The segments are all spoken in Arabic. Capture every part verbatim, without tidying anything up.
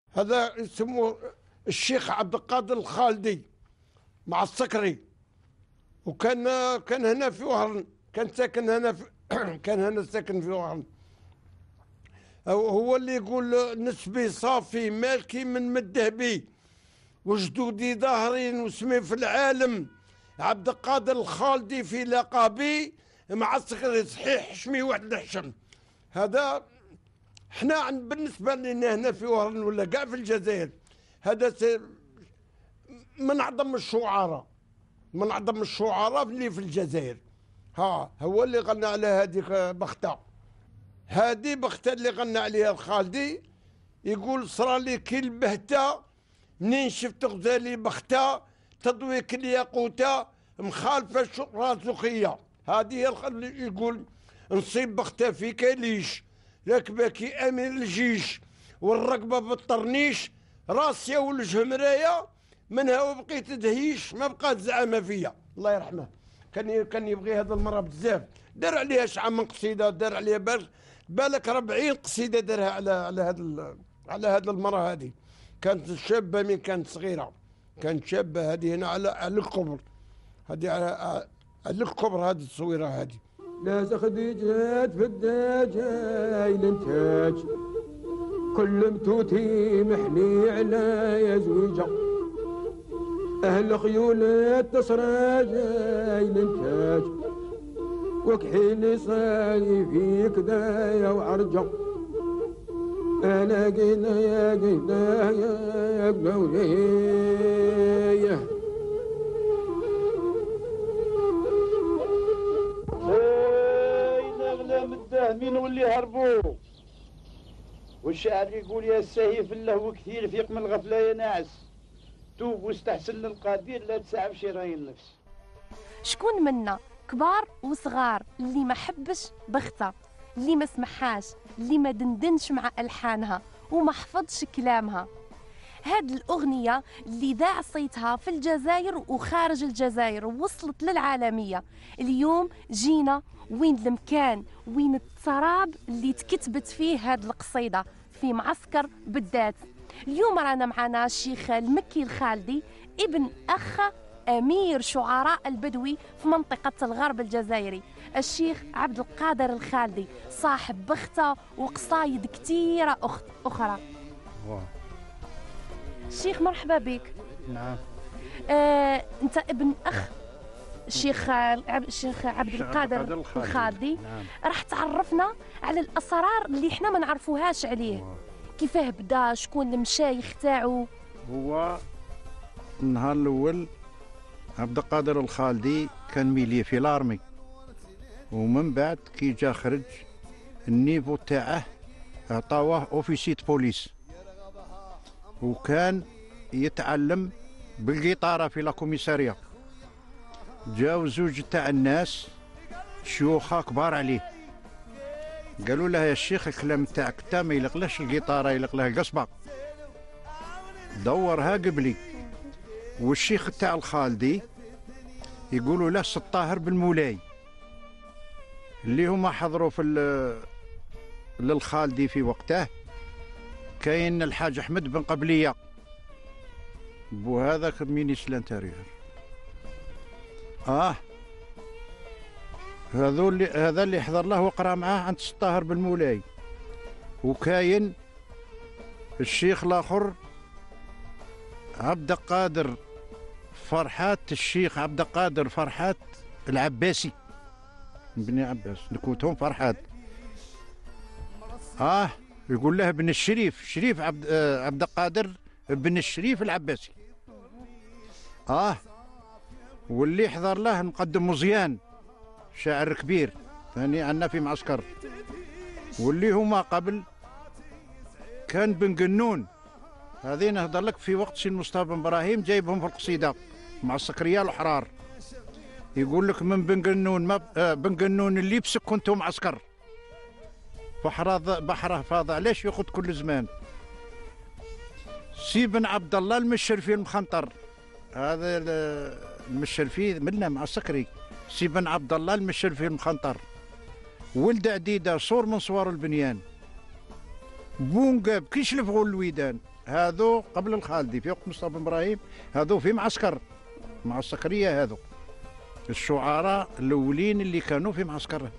هذا يسموه الشيخ عبد القادر الخالدي مع السكري، وكان كان هنا في وهران، كان ساكن هنا في كان هنا ساكن في وهران. هو اللي يقول نسبي صافي مالكي من مدهبي وجدودي ظاهرين واسمي في العالم، عبد القادر الخالدي في لقبي مع السكري صحيح حشمي واحد الحشم. هذا احنا عن بالنسبه لنا هنا في وهران ولا كاع في الجزائر، هذا من اعظم الشعراء، من اعظم الشعراء اللي في الجزائر. ها هو اللي غنى على هذيك بختة، هذه بختة اللي غنى عليها الخالدي. يقول صرالي كي البهتة منين شفت غزالي بختة تضويك الياقوتة مخالفة الشقرة زخية. هذه هي اللي يقول نصيب بختة في كاليش راكباكي امير الجيش والركبه بالطرنيش راسيا والوجه مرايه منها وبقيت تدهيش ما بقات زعامه فيا. الله يرحمه كان كان يبغي هذا المراه بزاف، دار عليها شحال من قصيده، دار عليها بالك بالك أربعين قصيده دارها على على هذا على هذا المراه. هذه كانت شابه من كانت صغيره، كانت شابه هذه هنا على على الكبر، هذه على على الكبر هذه التصويره هذه. ناس خديجات فداجاي الانتاج كل متوتي محني على يا زويجة اهل خيولات تصراجاي الانتاج وكحيلي صاي في كدايا وعرجة انا قينا يا قينا يا قناوية مين واللي هربوا والشاعر يقول يا السهيف اللهو كثير فيق من الغفله يا ناعس توب واستحسن للقدير لا تسعف شي راي النفس. شكون منا كبار وصغار اللي ما حبش بختة، اللي ما سمحاش، اللي ما دندنش مع الحانها وما حفظش كلامها؟ هاد الأغنية اللي ذاع صيتها في الجزائر وخارج الجزائر ووصلت للعالمية، اليوم جينا وين المكان وين التراب اللي تكتبت فيه هاد القصيدة في معسكر بالذات. اليوم رانا معنا الشيخ المكي الخالدي ابن أخ أمير شعراء البدوي في منطقة الغرب الجزائري، الشيخ عبد القادر الخالدي، صاحب بختة وقصايد كتيرة أخت أخرى. واو. الشيخ مرحبا بك. نعم. آه، أنت ابن أخ الشيخ الشيخ عبد القادر الخالدي. نعم. راح تعرفنا على الأسرار اللي احنا ما نعرفوهاش عليه. واو. كيفاه بدا، شكون المشايخ تاعو؟ هو النهار الأول عبد القادر الخالدي كان ميلي في لارمي، ومن بعد كي جا خرج النيفو تاعه عطاوه اوفيسيت بوليس، وكان يتعلم بالجيطاره في لاكوميساريه. جاو زوج تاع الناس شيوخه كبار عليه قالوا له يا الشيخ الكلام تاعك تا ما يلقلهش الجيطاره يلق له القصبه، دورها قبلي. والشيخ تاع الخالدي يقولوا له الطاهر بن مولاي اللي هما حضروا في للخالدي في وقته. كاين الحاج احمد بن قبليه بو هذاك من يسلان تاريخ اه هذو اللي هذا اللي حضر له وقرا معاه عند الطاهر بن مولاي. وكاين الشيخ الاخر عبد القادر فرحات، الشيخ عبد القادر فرحات العباسي بن عباس نكوتهم فرحات. اه يقول له بن الشريف، شريف عبد آه عبد القادر بن الشريف العباسي. اه واللي حضر له مقدم مزيان شاعر كبير ثاني عندنا في معسكر. واللي هما قبل كان بن قنون، هذين نهضر لك في وقت سي مصطفى بن ابراهيم جايبهم في القصيده مع السكريال الحرار. يقول لك من بن قنون ما آه بن قنون اللي بسك كنتم معسكر بحر بحره فاض علاش ياخذ كل زمان. سي بن عبد الله المشرفي المخنطر، هذا المشرفي منا مع السكري، سي بن عبد الله المشرفي المخنطر، ولد عديده صور من صور البنيان، بونقاب كي يشلفوا الويدان هذو قبل الخالدي في وقت مصطفى بن ابراهيم، هذو في معسكر مع السكريه، هذو الشعراء الاولين اللي كانوا في معسكر.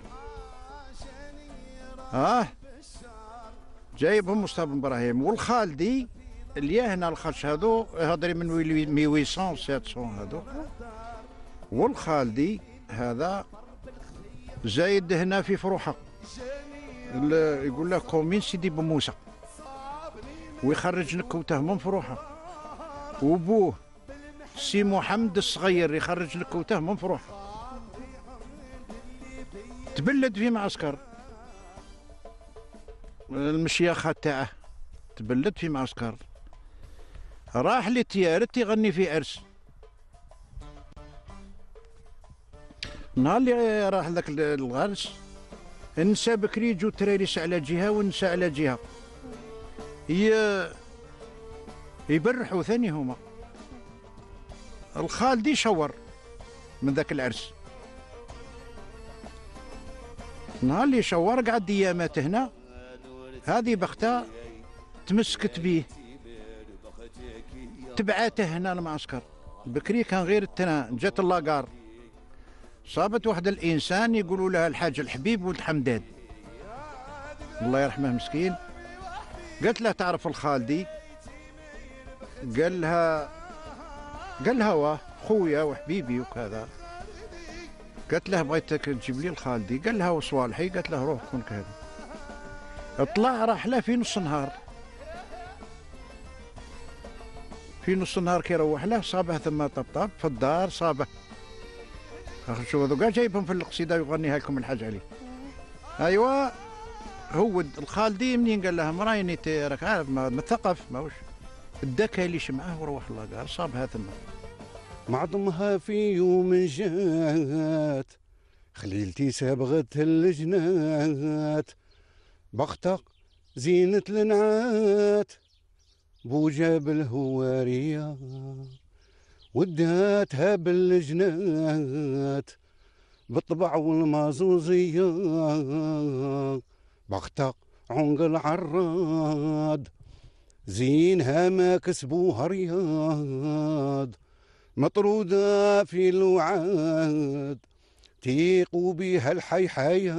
اه جايبهم مصطفى بن ابراهيم. والخالدي اللي هنا الخرش هذو هضري من ألف وثمانمائة سبعمائة هذو. والخالدي هذا زايد هنا في فروحه، يقول له كومين سيدي بموسى، ويخرج نكوته من فروحه. وبوه سي محمد الصغير يخرج نكوته من فروحه. تبلد في معسكر المشيخة تاعه، تبلد في معسكر. راح لتيارت يغني في عرس. نهار اللي راح ذاك الغرس النساء بكري يجوا تراريس على جهه والنساء على جهه، يبرحوا ثاني هما. الخالدي شور من ذاك العرس. نهار اللي شور قعد ايامات هنا، هذه بختها تمسكت بيه تبعاته هنا المعسكر. بكري كان غير التنا، جات اللاقار صابت واحد الانسان يقولوا لها الحاج الحبيب ولد حمدان الله يرحمه مسكين. قالت له تعرف الخالدي؟ قال لها قال لها واه خويا وحبيبي وكذا. قالت له بغيتك تجيب لي الخالدي. قال لها وصوالحي؟ قالت له روح كون كذا. اطلع راح له في نص النهار، في نص النهار كي يروح له صابه ثم طبطاب في الدار صابه. شوفوا هذو قال جايبهم في القصيده يغنيها لكم الحاج علي. ايوا هو الخالدي منين قال لها مرايني راك عارف مثقف ماهوش الدكا اللي شمعه وروح الله قال صابها ثم. معظمها في يوم جات خليلتي سابغت اللجنات، بختق زينة النعات بوجاب الهوارية وداتها بالجنات بالطبع والمازوزية، بختق عنق العراد زينها ما كسبوها رياض، مطرودة في الوعاد تيقوا بها الحيحية،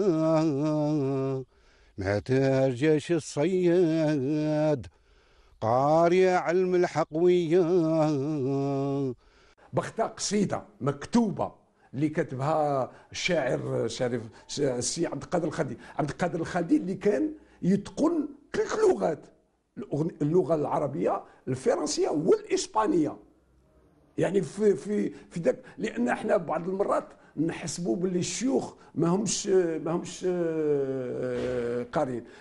ما ترجاش الصياد قارية علم الحقوية. بختها قصيدة مكتوبة اللي كتبها الشاعر شريف السي عبد القادر الخالدي. عبد القادر الخالدي اللي كان يتقن ثلاث لغات، اللغة العربية الفرنسية والإسبانية. يعني في في في ذاك، لأن احنا بعض المرات نحسبوا باللي الشيوخ ما همش ما همش قارين.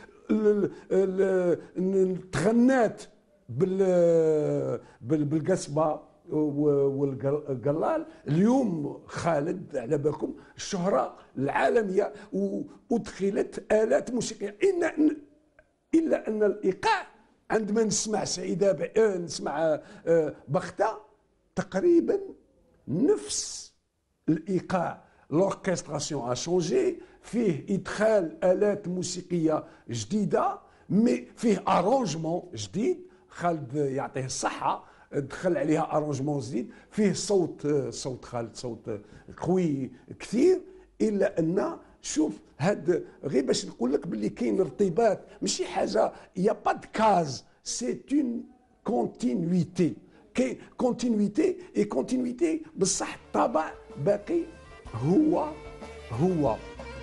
تغنات بالقصبة والقلال. اليوم خالد على بالكم الشهرة العالمية وادخلت آلات موسيقية، إلا أن إلا أن الإيقاع عندما نسمع سعيدة نسمع بختة تقريبا نفس الإيقاع. لوركستراسيون ا شونجي، فيه إدخال آلات موسيقية جديدة، مي فيه أرونجمون جديد. خالد يعطيه الصحة دخل عليها أرونجمون جديد، فيه صوت صوت خالد صوت قوي كثير. إلا أن شوف هاد غير باش نقول لك باللي كاين ارتباط، ماشي حاجة يا با د كاز، سي اون كونتينيتي. كاين كونتينيتي اي كونتينيتي بصح الطابع باقي هو هو.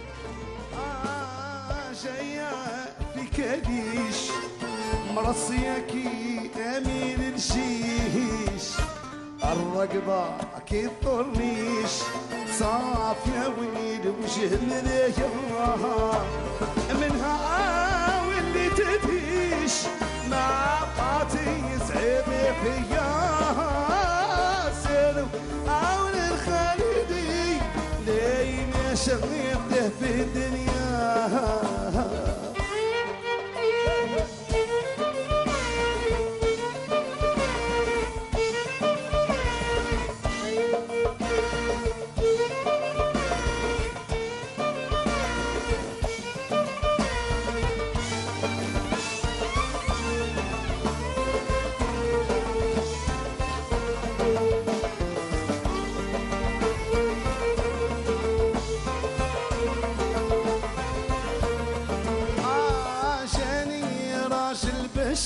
جاية في كاديش مرصياكي امين الشيش، الرقبة كي الطرنيش صافية ويد وجهل ذاكرها منها واللي تديش مع قاتي يسعب فيا سلم عون الخالدي لين شغيته في الدنيا.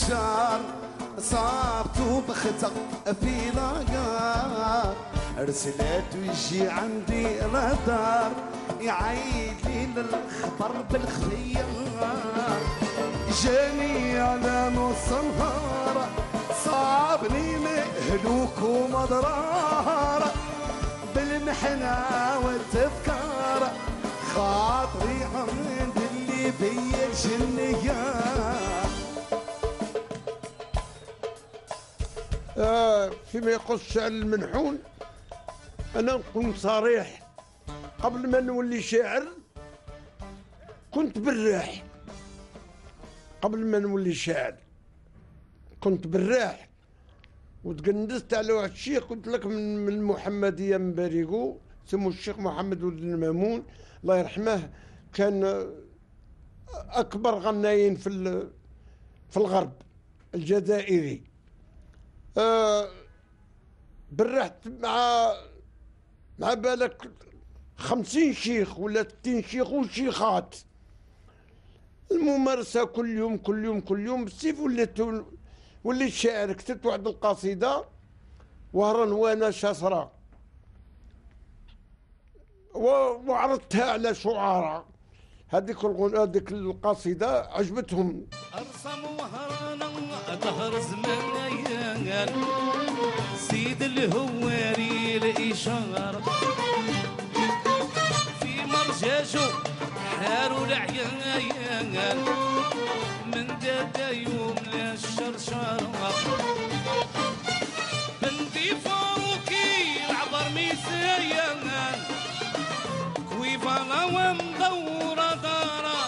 الشعر صابتو بختك في لاقار ارسلت ويجي عندي رادار يعيد لي للخبر بالخيار جاني على نص نهار صابني مهلوك ومضرار بالمحنة والتذكار خاطري عند اللي بيا الجنية. آه فيما يخص الشعر المنحون أنا نكون صريح، قبل ما نولي شاعر كنت براح، قبل ما نولي شاعر كنت براح وتقندست على واحد الشيخ قلت لك من المحمدية من باريقو سمو الشيخ محمد ولد المامون الله يرحمه، كان أكبر غنايين في في الغرب الجزائري. آه برحت مع مع بالك خمسين شيخ ولا ستين شيخ وشيخات، الممارسة كل يوم كل يوم كل يوم بالسيف وليت وليت شاعر. كتبت واحد القصيدة وهرا وانا شاسرة وعرضتها على شعراء، هذيك هذيك القصيدة عجبتهم. أرسم وهرانا ظهر زمان سيد الهواري الإشارة في مرجاجو حاروا العيان من دادا يوم للشرشارة بنتي فاروكي العبر ميسيان كويفانا ومدورة دارا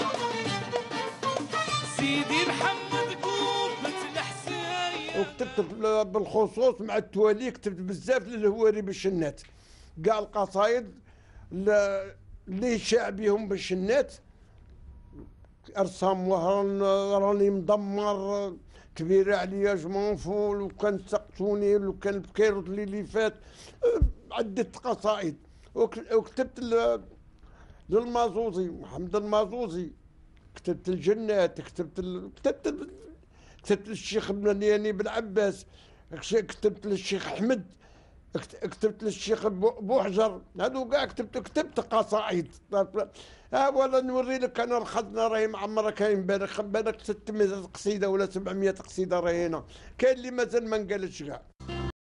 سيدي محمد قوبة الحسين. وكتبت بالخصوص مع التوالي كتبت بزاف للهواري بالشنات، كاع القصايد اللي شعبيهم بالشنات. ارسام وهران راني مدمر كبيرة عليا جمنفول وكان سقسوني وكان بكيروت اللي فات، عدة قصائد. وكتبت للمازوزي محمد المازوزي، كتبت الجنات، كتبت ال... كتبت ال... كتبت للشيخ بنياني بن عباس، كتبت للشيخ احمد، كتبت للشيخ بوحجر، هذو كاع كتبت كتبت قصائد. ها ولا نوري لك انا الخزنه راهي معمره، كاين بالك بالك ستمائة قصيده ولا سبعمائة قصيده راهي هنا، كاين اللي مازال ما انقالتش كاع.